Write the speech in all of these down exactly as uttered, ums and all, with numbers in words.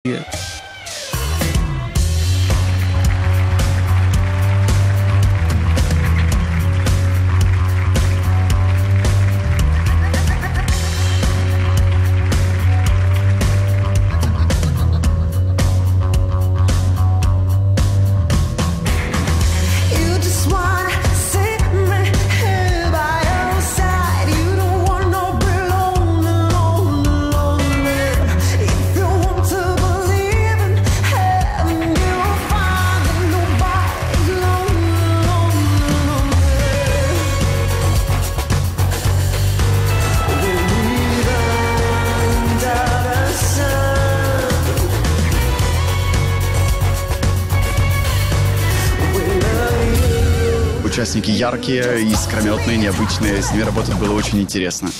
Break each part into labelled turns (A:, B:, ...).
A: Участники яркие, искрометные, необычные. С ними работать было очень интересно.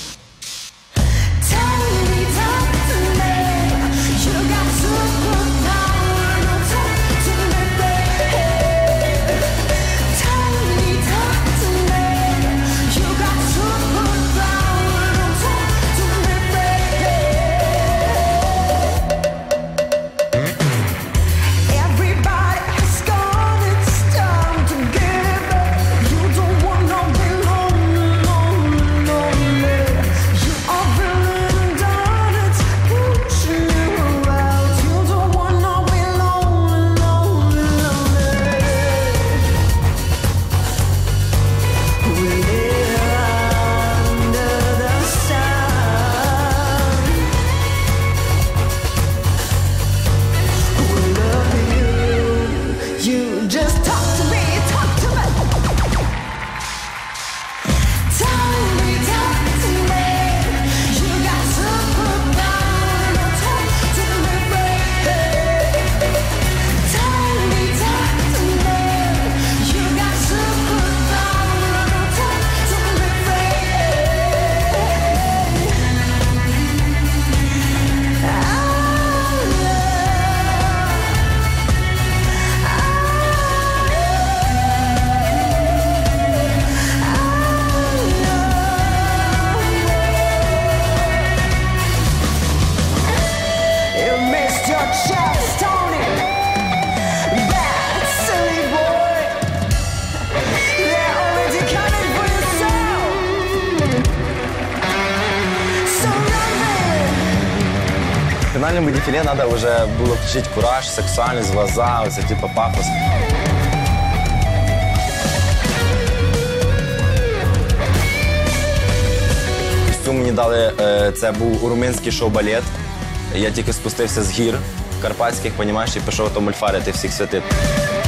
B: В финальном дефиле надо уже было включить кураж, сексуальность, глаза, оце типа пафос. Костюм мені дали, це був румунський шоу-балет. Я тільки спустився з гір карпатських, понімаєш, і пішов то мульфарити всіх святих.